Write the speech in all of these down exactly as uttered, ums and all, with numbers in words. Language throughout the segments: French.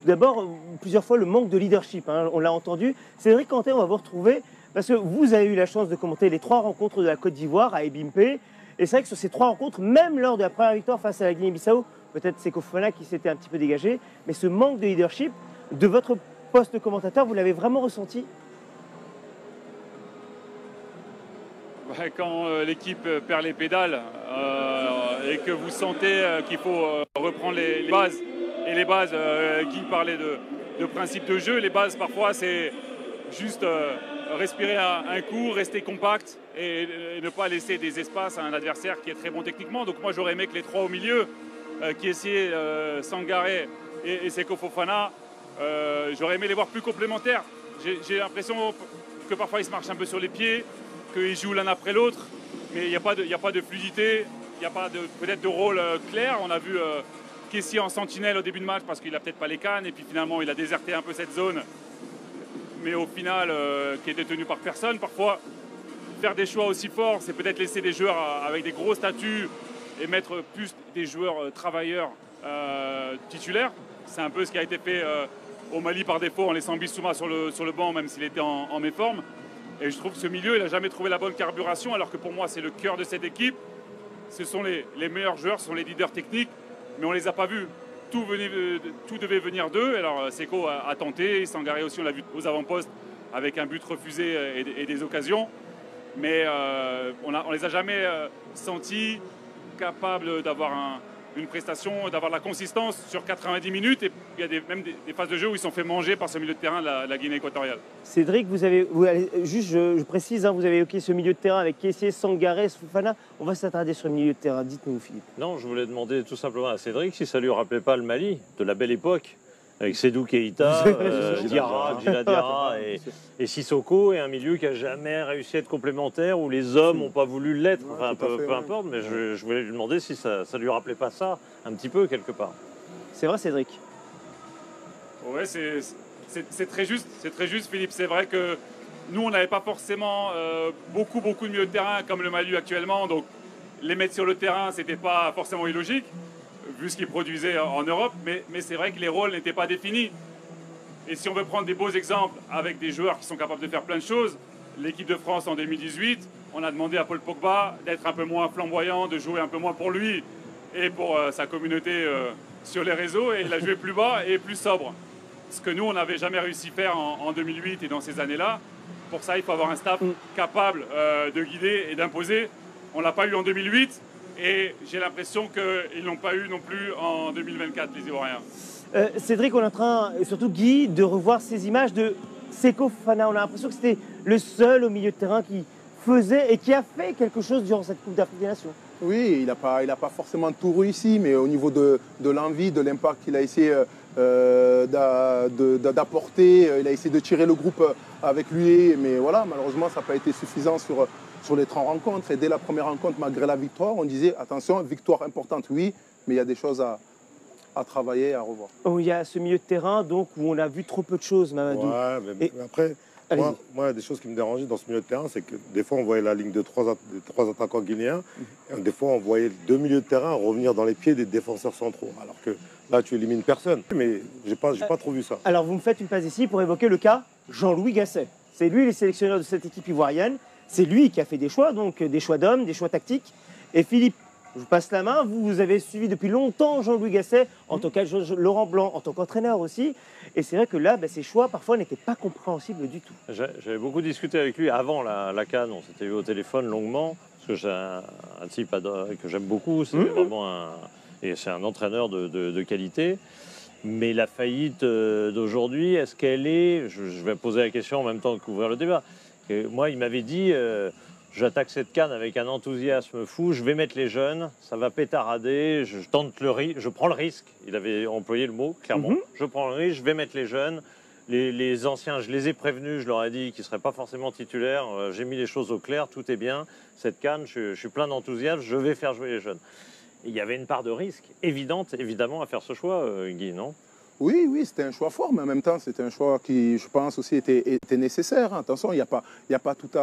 Tout d'abord, plusieurs fois, le manque de leadership, hein, on l'a entendu. Cédric Cantet, on va vous retrouver, parce que vous avez eu la chance de commenter les trois rencontres de la Côte d'Ivoire à Ebimpe. Et c'est vrai que sur ces trois rencontres, même lors de la première victoire face à la Guinée-Bissau, peut-être Seko Fofana qui s'était un petit peu dégagé, mais ce manque de leadership, de votre poste de commentateur, vous l'avez vraiment ressenti? Quand euh, l'équipe perd les pédales euh, et que vous sentez euh, qu'il faut euh, reprendre les, les bases, et les bases, euh, Guy parlait de, de principe de jeu, les bases parfois c'est juste euh, respirer un, un coup, rester compact et, et ne pas laisser des espaces à un adversaire qui est très bon techniquement. Donc moi j'aurais aimé que les trois au milieu, euh, qui essayaient euh, Sangaré et, et Seko Fofana, euh, j'aurais aimé les voir plus complémentaires. J'ai l'impression que parfois ils se marchent un peu sur les pieds, qu'ils jouent l'un après l'autre, mais il n'y a, a pas de fluidité, il n'y a pas peut-être de rôle euh, clair. On a vu euh, Kessie en sentinelle au début de match parce qu'il n'a peut-être pas les cannes, et puis finalement il a déserté un peu cette zone, mais au final euh, qui est détenu par personne. Parfois, faire des choix aussi forts, c'est peut-être laisser des joueurs avec des gros statuts et mettre plus des joueurs euh, travailleurs euh, titulaires. C'est un peu ce qui a été fait euh, au Mali par défaut en laissant Bissouma sur le, sur le banc, même s'il était en, en méforme. Et je trouve que ce milieu, il n'a jamais trouvé la bonne carburation, alors que pour moi, c'est le cœur de cette équipe. Ce sont les, les meilleurs joueurs, ce sont les leaders techniques, mais on ne les a pas vus. Tout, venait, tout devait venir d'eux. Alors Seko a, a tenté, Sangaré aussi, on l'a vu aux avant-postes, avec un but refusé et, et des occasions. Mais euh, on ne les a jamais euh, sentis capables d'avoir un, une prestation, d'avoir la consistance sur quatre-vingt-dix minutes. Et il y a des, même des, des phases de jeu où ils sont fait manger par ce milieu de terrain de la, la Guinée équatoriale. Cédric, vous avez, vous, juste je, je précise, hein, vous avez évoqué ce milieu de terrain avec Kessie, Sangaré, Fofana. On va s'attarder sur le milieu de terrain. Dites-nous, Philippe. Non, je voulais demander tout simplement à Cédric si ça lui rappelait pas le Mali de la belle époque, avec Sédou Keïta, euh, Diarra, Djila Diarra et, et Sissoko, et un milieu qui n'a jamais réussi à être complémentaire, où les hommes n'ont pas voulu l'être, enfin, ouais, peu, fait, peu ouais. importe, mais je, je voulais lui demander si ça ne lui rappelait pas ça, un petit peu, quelque part. C'est vrai, Cédric? Ouais, c'est très juste, c'est très juste, Philippe. C'est vrai que nous, on n'avait pas forcément euh, beaucoup, beaucoup de milieux de terrain comme le Mali actuellement, donc les mettre sur le terrain, c'était pas forcément illogique, vu ce qu'ils produisaient en Europe, mais, mais c'est vrai que les rôles n'étaient pas définis. Et si on veut prendre des beaux exemples avec des joueurs qui sont capables de faire plein de choses, l'équipe de France en deux mille dix-huit, on a demandé à Paul Pogba d'être un peu moins flamboyant, de jouer un peu moins pour lui et pour euh, sa communauté euh, sur les réseaux, et il a joué plus bas et plus sobre. Ce que nous, on n'avait jamais réussi à faire en, en deux mille huit et dans ces années-là. Pour ça, il faut avoir un staff capable euh, de guider et d'imposer. On ne l'a pas eu en deux mille huit. Et j'ai l'impression qu'ils n'ont pas eu non plus en deux mille vingt-quatre, les Ivoiriens. Euh, Cédric, on est en train, et surtout Guy, de revoir ces images de Seko Fofana. On a l'impression que c'était le seul au milieu de terrain qui faisait et qui a fait quelque chose durant cette Coupe d'Afrique des Nations. Oui, il n'a pas, il a pas forcément tout réussi, mais au niveau de, de l'envie, de l'impact qu'il a essayé euh, d'apporter, il a essayé de tirer le groupe avec lui. Mais voilà, malheureusement, ça n'a pas été suffisant sur... sur les trois rencontres. Et dès la première rencontre, malgré la victoire, on disait attention, victoire importante, oui, mais il y a des choses à, à travailler, à revoir. Oh, il y a ce milieu de terrain donc, où on a vu trop peu de choses, Mamadou. Ouais, mais, Et... mais après, moi, moi, des choses qui me dérangeaient dans ce milieu de terrain, c'est que des fois, on voyait la ligne de trois, de trois attaquants guinéens, et des fois, on voyait deux milieux de terrain revenir dans les pieds des défenseurs centraux. Alors que là, tu élimines personne. Mais je n'ai pas, j'ai pas trop vu ça. Alors, vous me faites une passe ici pour évoquer le cas Jean-Louis Gasset. C'est lui le sélectionneur de cette équipe ivoirienne. C'est lui qui a fait des choix, donc des choix d'hommes, des choix tactiques. Et Philippe, je vous passe la main. Vous, vous avez suivi depuis longtemps Jean-Louis Gasset, en tant que Laurent Blanc, en tant qu'entraîneur aussi. Et c'est vrai que là, ben, ces choix, parfois, n'étaient pas compréhensibles du tout. J'avais beaucoup discuté avec lui avant la, la CAN. On s'était vu au téléphone longuement, parce que j'ai un, un type que j'aime beaucoup. C'est mmh. vraiment un, et c'est un entraîneur de, de, de qualité. Mais la faillite d'aujourd'hui, est-ce qu'elle est... Je, je vais poser la question en même temps qu'ouvrir le débat. Et moi, il m'avait dit, euh, j'attaque cette CAN avec un enthousiasme fou, je vais mettre les jeunes, ça va pétarader, je, je tente le risque, je prends le risque. Il avait employé le mot, clairement. Mm-hmm. Je prends le risque, je vais mettre les jeunes. Les, les anciens, je les ai prévenus, je leur ai dit qu'ils ne seraient pas forcément titulaires. Euh, J'ai mis les choses au clair, tout est bien. Cette CAN, je, je suis plein d'enthousiasme, je vais faire jouer les jeunes. Et il y avait une part de risque évidente, évidemment, à faire ce choix, euh, Guy, non ? Oui, oui, c'était un choix fort, mais en même temps, c'était un choix qui, je pense, aussi était, était nécessaire. Attention, il n'y a pas, il n'y a pas tout à,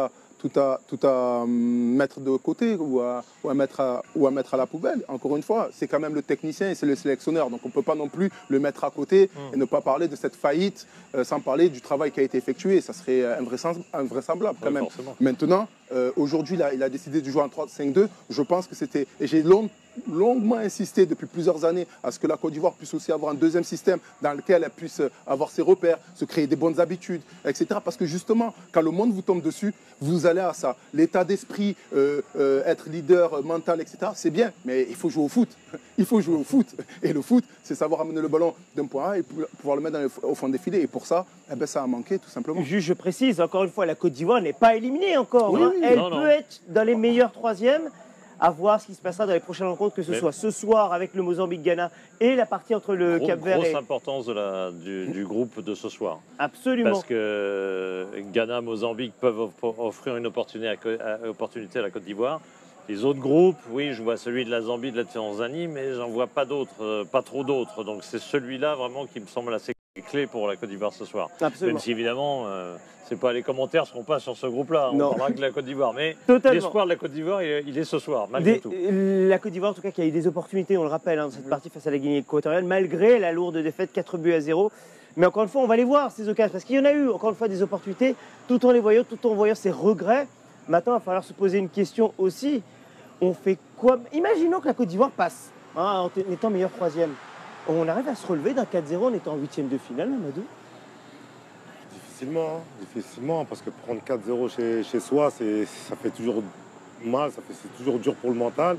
tout à, tout à mettre de côté ou à, ou, à mettre à, ou à mettre à la poubelle. Encore une fois, c'est quand même le technicien et c'est le sélectionneur. Donc on ne peut pas non plus le mettre à côté et ne pas parler de cette faillite euh, sans parler du travail qui a été effectué. Ça serait invraisemblable, invraisemblable quand Oui, même. forcément. Maintenant, euh, aujourd'hui, il, il a décidé de jouer en trois cinq deux. Je pense que c'était... Et j'ai long, longuement insisté depuis plusieurs années à ce que la Côte d'Ivoire puisse aussi avoir un deuxième système dans lequel elle puisse avoir ses repères, se créer des bonnes habitudes, et cetera. Parce que justement, quand le monde vous tombe dessus, vous allez à ça. L'état d'esprit, euh, euh, être leader mental, et cetera, c'est bien, mais il faut jouer au foot. Il faut jouer au foot. Et le foot, c'est savoir amener le ballon d'un point A et pouvoir le mettre dans le, au fond des filets. Et pour ça, eh ben, ça a manqué, tout simplement. Juste, je précise, encore une fois, la Côte d'Ivoire n'est pas éliminée encore. Oui, hein. oui. Elle Non, peut non. être dans les meilleurs troisièmes. À voir ce qui se passera dans les prochaines rencontres, que ce Mais- soit ce soir avec le Mozambique-Ghana et la partie entre le Gros- Cap-Vert grosse et... importance de la, du, du groupe de ce soir. Absolument. Parce que Ghana, Mozambique peuvent off- offrir une opportunité à, Co- à- opportunité à la Côte d'Ivoire. Les autres groupes, oui, je vois celui de la Zambie, de la Tanzanie, mais j'en vois pas d'autres, euh, pas trop d'autres. Donc c'est celui-là vraiment qui me semble assez clé pour la Côte d'Ivoire ce soir. Absolument. Même si évidemment, euh, c'est pas les commentaires seront pas sur ce groupe-là. On Non. parlera que de la Côte d'Ivoire, mais Totalement. l'espoir de la Côte d'Ivoire, il, est- il est ce soir, malgré Des- tout. La Côte d'Ivoire, en tout cas, qui a eu des opportunités, on le rappelle, hein, dans cette partie face à la Guinée équatoriale, malgré la lourde défaite quatre buts à zéro. Mais encore une fois, on va les voir, ces occasions, parce qu'il y en a eu, encore une fois, des opportunités, tout en les voyant, tout en voyant ces regrets. Maintenant, il va falloir se poser une question aussi. On fait quoi? Imaginons que la Côte d'Ivoire passe, hein, en étant meilleur troisième. On arrive à se relever d'un quatre zéro en étant en huitième de finale, Mamadou? Difficilement, hein, difficilement, parce que prendre quatre zéro chez, chez soi, c'est, ça fait toujours mal, ça fait, c'est toujours dur pour le mental.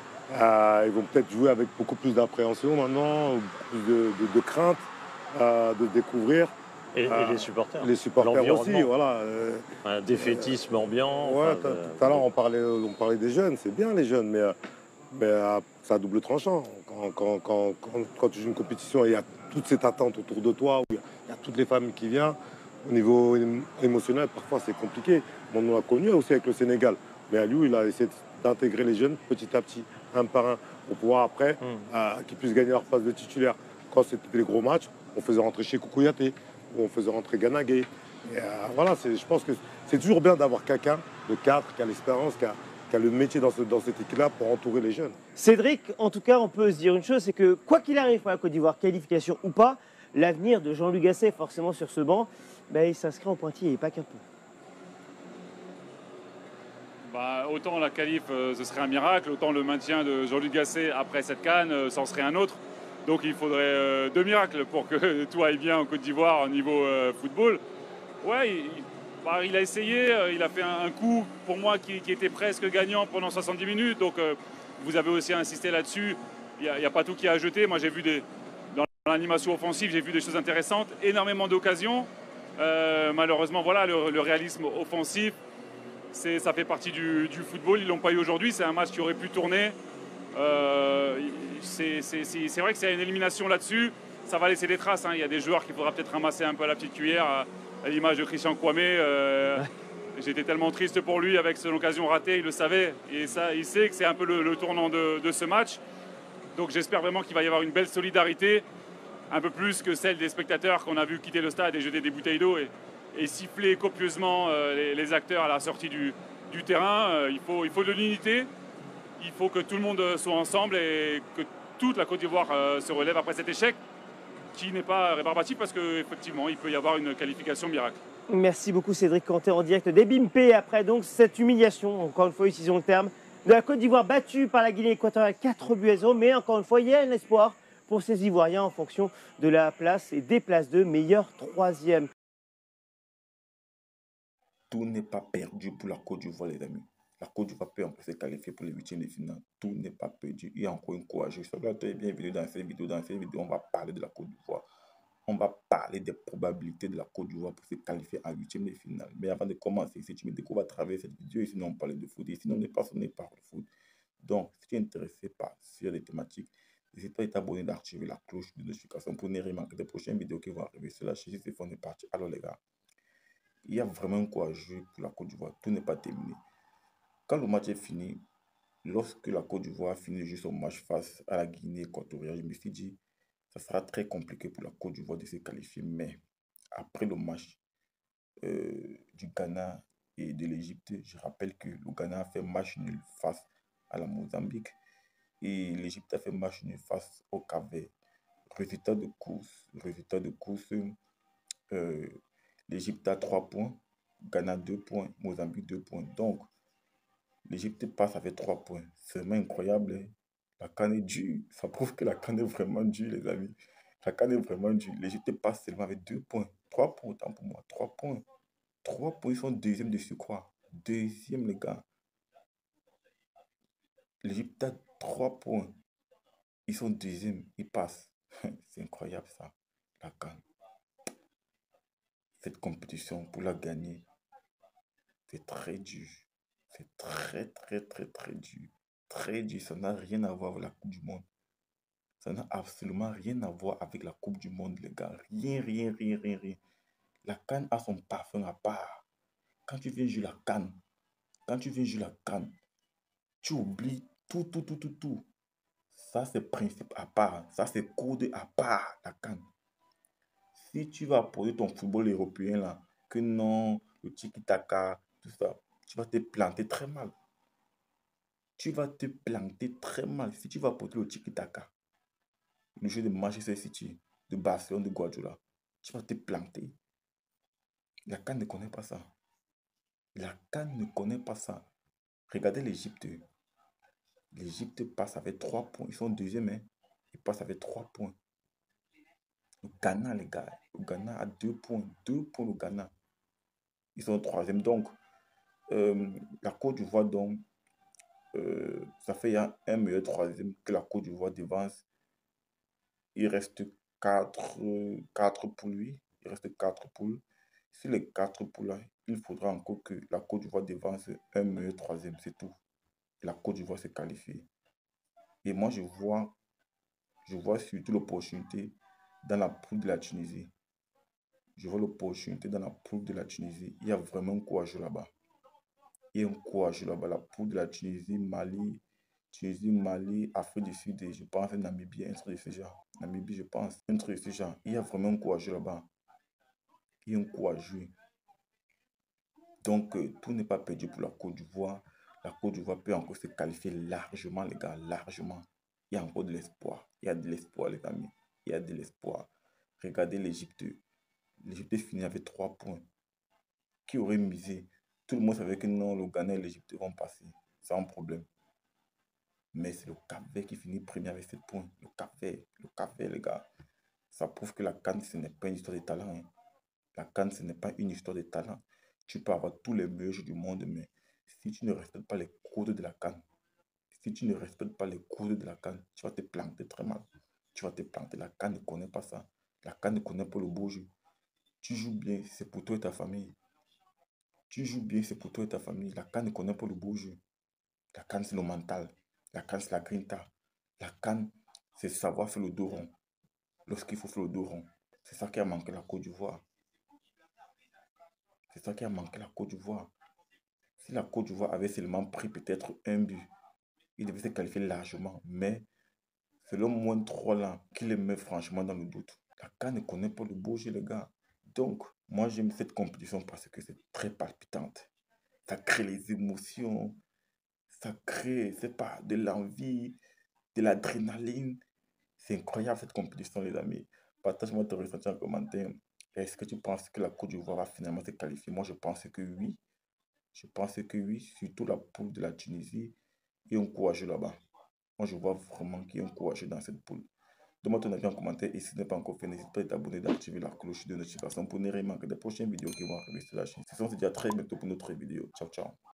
Euh, ils vont peut-être jouer avec beaucoup plus d'appréhension maintenant, beaucoup plus de, de, de crainte euh, de découvrir. Et, et Ah, les supporters. Les supporters aussi, L'environnement. voilà. euh, Un défaitisme ambiant. ouais, enfin, tout de- tout à l'heure, on parlait, on parlait des jeunes, c'est bien les jeunes, mais, euh, mais euh, c'est à double tranchant. Quand, quand, quand, quand, quand tu joues une compétition et il y a toute cette attente autour de toi, où il y a, il y a toutes les familles qui viennent, au niveau émo- émotionnel, parfois c'est compliqué. Bon, on l'a connu aussi avec le Sénégal, mais à lui, il a essayé d'intégrer les jeunes petit à petit, un par un, pour pouvoir après Mm. euh, qu'ils puissent gagner leur place de titulaire. Quand c'était les gros matchs, on faisait rentrer chez Kouyaté, ou on faisait rentrer Gana Gueye. Et, euh, voilà, c'est- je pense que c'est toujours bien d'avoir quelqu'un de cadre, qui a l'expérience, qui a, qui a le métier dans, ce, dans cette équipe-là pour entourer les jeunes. Cédric, en tout cas, on peut se dire une chose, c'est que quoi qu'il arrive pour la Côte d'Ivoire, qualification ou pas, l'avenir de Jean-Luc Gasset, forcément sur ce banc, ben, il s'inscrit en pointillé et pas qu'un peu. Bah, autant la qualif, euh, ce serait un miracle, autant le maintien de Jean-Luc Gasset après cette canne, euh, c'en serait un autre. Donc il faudrait euh, deux miracles pour que tout aille bien en Côte d'Ivoire au niveau euh, football. Ouais, il, bah, il a essayé, euh, il a fait un, un coup pour moi qui, qui était presque gagnant pendant soixante-dix minutes. Donc euh, vous avez aussi insisté là-dessus. Il n'y a, il y a pas tout qui a à jeter. Moi j'ai vu des, dans l'animation offensive, j'ai vu des choses intéressantes, énormément d'occasions. Euh, malheureusement, voilà, le, le réalisme offensif, c'est, ça fait partie du, du football. Ils ne l'ont pas eu aujourd'hui. C'est un match qui aurait pu tourner. Euh, c'est, c'est, c'est, c'est vrai que c'est une élimination là-dessus. Ça va laisser des traces. Hein. Il y a des joueurs qu'il faudra peut-être ramasser un peu à la petite cuillère, à, à l'image de Christian Kwame. Euh, J'étais tellement triste pour lui avec son occasion ratée. Il le savait. Et ça, il sait que c'est un peu le, le tournant de, de ce match. Donc j'espère vraiment qu'il va y avoir une belle solidarité, un peu plus que celle des spectateurs qu'on a vu quitter le stade et jeter des bouteilles d'eau et, et siffler copieusement euh, les, les acteurs à la sortie du, du terrain. Euh, il, faut, il faut de l'unité, il faut que tout le monde soit ensemble et que toute la Côte d'Ivoire euh, se relève après cet échec qui n'est pas rébarbatif parce qu'effectivement il peut y avoir une qualification miracle. Merci beaucoup Cédric Canté en direct des Bimpé après donc cette humiliation, encore une fois utilisons le terme, de la Côte d'Ivoire battue par la Guinée équatoriale quatre buts à zéro, mais encore une fois il y a un espoir pour ces Ivoiriens en fonction de la place et des places de meilleur troisième. Tout n'est pas perdu pour la Côte d'Ivoire, les amis. La Côte d'Ivoire peut en plus se qualifier pour les huitièmes de finale. Tout n'est pas perdu. Il y a encore une courage. Soyez bienvenue dans cette vidéo. Dans cette vidéo, on va parler de la Côte d'Ivoire. On va parler des probabilités de la Côte d'Ivoire pour se qualifier en huitième de finale. Mais avant de commencer, si tu me découvres à travers cette vidéo, ici, on parle de foot. Ici, on n'est pas sonné par le foot. Donc, si tu es intéressé par sur les thématiques, n'hésite pas à t'abonner, d'activer la cloche de notification pour ne rien manquer des prochaines vidéos qui vont arriver. Cela, chez c'est on est parti. Alors, les gars, il y a vraiment quoi jouer pour la Côte d'Ivoire. Tout n'est pas terminé. Quand le match est fini, lorsque la Côte d'Ivoire a fini juste son match face à la Guinée équatoriale, je me suis dit, ça sera très compliqué pour la Côte d'Ivoire de se qualifier. Mais après le match euh, du Ghana et de l'Égypte. Je rappelle que le Ghana a fait match nul face à la Mozambique et l'Égypte a fait match nul face au Cap-Vert. Résultat de course, résultat de course, euh, l'Égypte a trois points, Ghana deux points, Mozambique deux points. Donc, l'Égypte passe avec trois points. C'est vraiment incroyable. Hein. La CAN est dure. Ça prouve que la CAN est vraiment dure, les amis. La CAN est vraiment dure. L'Égypte passe seulement avec deux points. Trois points, autant pour moi. Trois points. Trois points, ils sont deuxième de surcroît. Deuxième, les gars. L'Égypte a trois points. Ils sont deuxième. Ils passent. C'est incroyable, ça. La CAN. Cette compétition, pour la gagner, c'est très dur. C'est très, très, très, très dur. Très dur. Ça n'a rien à voir avec la Coupe du Monde. Ça n'a absolument rien à voir avec la Coupe du Monde, les gars. Rien, rien, rien, rien, rien. La CAN a son parfum à part. Quand tu viens jouer la CAN, quand tu viens jouer la CAN, tu oublies tout, tout, tout, tout, tout. Ça, c'est principe à part. Ça, c'est code à part, la CAN. Si tu vas poser ton football européen, là, que non, le tiki-taka, tout ça, tu vas te planter très mal. Tu vas te planter très mal si tu vas porter le tiki-taka. Le jeu de Manchester City, de Barcelone, de Guardiola. Tu vas te planter. La CAN ne connaît pas ça. La CAN ne connaît pas ça. Regardez l'Égypte. L'Égypte passe avec trois points. Ils sont deuxième, hein. Ils passent avec trois points. Le Ghana, les gars. Le Ghana a deux points. Deux points, le Ghana. Ils sont troisième. Donc, euh, la Côte d'Ivoire, donc, euh, ça fait un, un meilleur troisième que la Côte d'Ivoire devance. Il reste quatre, quatre poules, lui. Il reste quatre poules. Sur les quatre poules, là, il faudra encore que la Côte d'Ivoire devance un meilleur troisième, c'est tout. La Côte d'Ivoire s'est qualifiée. Et moi, je vois, je vois surtout l'opportunité dans la poule de la Tunisie. Je vois l'opportunité dans la poule de la Tunisie. Il y a vraiment un courage là-bas. Il y a un courage là-bas. La poule de la Tunisie, Mali, Tunisie, Mali, Afrique du Sud, et je pense Namibie, un truc de ce genre. Namibie, je pense, un truc de ce genre. Il y a vraiment un courage là-bas. Il y a un courage. Donc, euh, tout n'est pas perdu pour la Côte d'Ivoire. La Côte d'Ivoire peut encore se qualifier largement, les gars, largement. Il y a encore de l'espoir. Il y a de l'espoir, les amis. Il y a de l'espoir. Regardez l'Égypte. L'Égypte finit avec trois points. Qui aurait misé? Tout le monde savait que non, le Ghana et l'Égypte vont passer sans problème. Mais c'est le Cap-Vert qui finit premier avec sept points. Le Cap-Vert, le Cap-Vert, les gars. Ça prouve que la CAN, ce n'est pas une histoire de talent. Hein. La CAN, ce n'est pas une histoire de talent. Tu peux avoir tous les meilleurs jeux du monde, mais si tu ne respectes pas les codes de la CAN, si tu ne respectes pas les codes de la CAN, tu vas te planter très mal. Tu vas te planter. La CAN ne connaît pas ça. La CAN ne connaît pas le beau jeu. Tu joues bien, c'est pour toi et ta famille. Tu joues bien, c'est pour toi et ta famille. La CAN ne connaît pas le beau jeu. La CAN, c'est le mental. La CAN, c'est la grinta. La CAN, c'est savoir faire le dos rond. Lorsqu'il faut faire le dos rond. C'est ça qui a manqué à la Côte d'Ivoire. C'est ça qui a manqué à la Côte d'Ivoire. Si la Côte d'Ivoire avait seulement pris peut-être un but, il devait se qualifier largement. Mais c'est le moins trois là qui les met franchement dans le doute. La CAN ne connaît pas le beau jeu, les gars. Donc, moi, j'aime cette compétition parce que c'est très palpitante. Ça crée les émotions. Ça crée, c'est pas, de l'envie, de l'adrénaline. C'est incroyable cette compétition, les amis. Partage-moi ton ressenti en commentaire. Est-ce que tu penses que la Côte d'Ivoire va finalement se qualifier? Moi, je pense que oui. Je pense que oui, surtout la poule de la Tunisie. Il y a un courageux là-bas. Moi, je vois vraiment qu'il y a un courageux dans cette poule. Donne-moi ton avis en commentaire et si ce n'est pas encore fait, n'hésite pas à t'abonner, d'activer la cloche de notification pour ne rien manquer des prochaines vidéos qui vont arriver sur la chaîne. Ce sont déjà très bientôt pour notre vidéo. Ciao, ciao.